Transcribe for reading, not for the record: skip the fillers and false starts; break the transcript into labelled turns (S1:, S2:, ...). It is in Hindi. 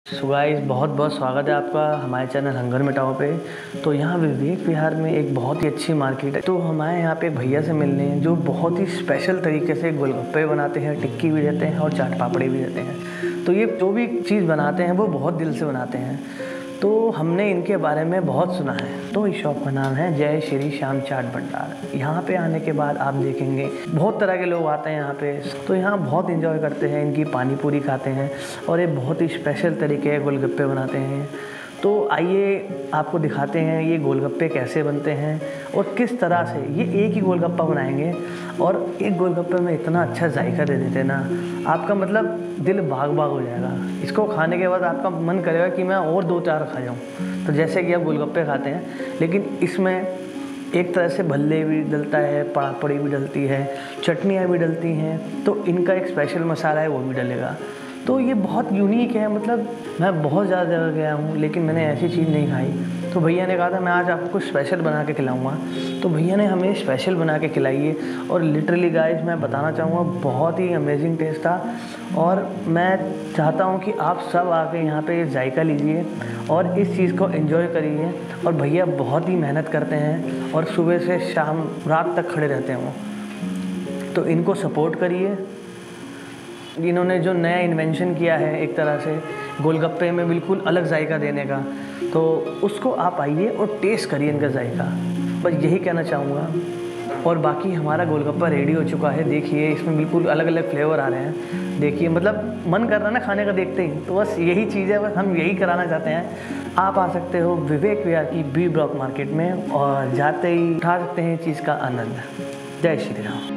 S1: सो गाइस, बहुत बहुत स्वागत है आपका हमारे चैनल हंगर मिटाओ पे। तो यहाँ विवेक विहार में एक बहुत ही अच्छी मार्केट है। तो हमारे यहाँ पे एक भैया से मिलने हैं जो बहुत ही स्पेशल तरीके से गोलगप्पे बनाते हैं, टिक्की भी देते हैं और चाट पापड़ी भी देते हैं। तो ये जो भी चीज़ बनाते हैं वो बहुत दिल से बनाते हैं। तो हमने इनके बारे में बहुत सुना है। तो इस शॉप का नाम है जय श्री श्याम चाट भंडार। यहाँ पे आने के बाद आप देखेंगे बहुत तरह के लोग आते हैं यहाँ पे। तो यहाँ बहुत एंजॉय करते हैं, इनकी पानी पूरी खाते हैं और ये बहुत ही स्पेशल तरीके के गोलगप्पे बनाते हैं। तो आइए आपको दिखाते हैं ये गोलगप्पे कैसे बनते हैं और किस तरह से ये एक ही गोलगप्पा बनाएंगे और एक गोलगप्पे में इतना अच्छा जायका दे देते हैं ना, आपका मतलब दिल बाग बाग हो जाएगा। इसको खाने के बाद आपका मन करेगा कि मैं और 2-4 खा जाऊँ। तो जैसे कि आप गोलगप्पे खाते हैं, लेकिन इसमें एक तरह से भल्ले भी डलता है, पापड़ी भी डलती है, चटनियाँ भी डलती हैं। तो इनका एक स्पेशल मसाला है वो भी डलेगा। तो ये बहुत यूनिक है। मतलब मैं बहुत ज़्यादा जगह गया हूँ लेकिन मैंने ऐसी चीज़ नहीं खाई। तो भैया ने कहा था मैं आज आपको कुछ स्पेशल बना के खिलाऊंगा। तो भैया ने हमें स्पेशल बना के खिलाई है और लिटरली गाइस मैं बताना चाहूँगा बहुत ही अमेजिंग टेस्ट था। और मैं चाहता हूँ कि आप सब आके यहाँ पे जायका लीजिए और इस चीज़ को एंजॉय करिए। और भैया बहुत ही मेहनत करते हैं और सुबह से शाम रात तक खड़े रहते हैं वो। तो इनको सपोर्ट करिए। इन्होंने जो नया इन्वेंशन किया है एक तरह से गोलगप्पे में बिल्कुल अलग जायका देने का, तो उसको आप आइए और टेस्ट करिए इनका जायका। बस यही कहना चाहूँगा। और बाकी हमारा गोलगप्पा रेडी हो चुका है। देखिए इसमें बिल्कुल अलग अलग फ्लेवर आ रहे हैं। देखिए मतलब मन कर रहा है ना खाने का देखते ही। तो बस यही चीज़ है, बस हम यही कराना चाहते हैं। आप आ सकते हो विवेक विहार की बी ब्लॉक मार्केट में और जाते ही उठा सकते हैं इस चीज़ का आनंद। जय श्री राम।